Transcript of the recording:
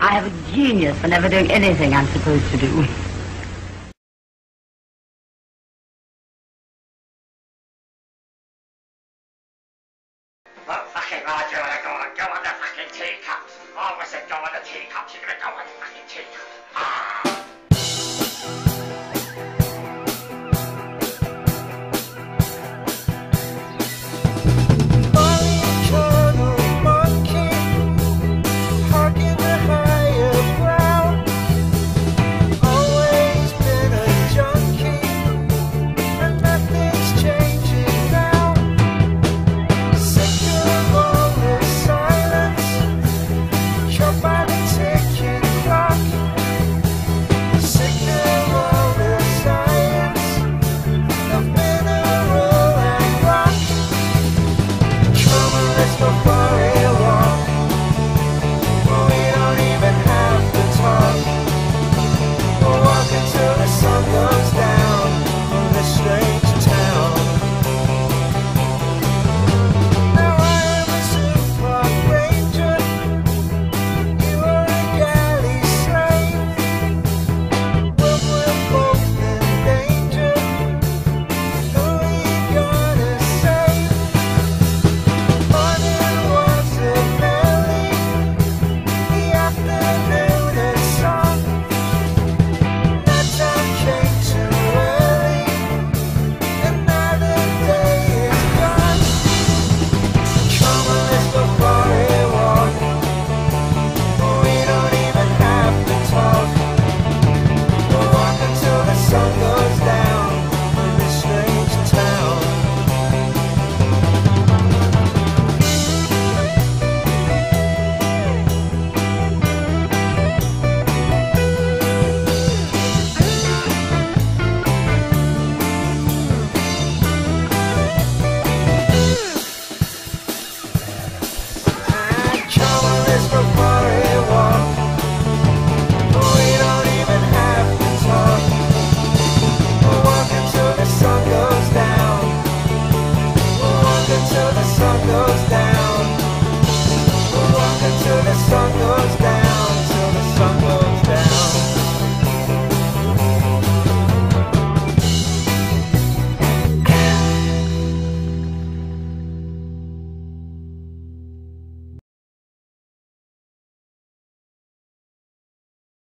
I have a genius for never doing anything I'm supposed to do. Well, fucking right, you're gonna go on the fucking teacups. I always said go on the teacups, you're gonna go on the fucking teacups. Ah! Before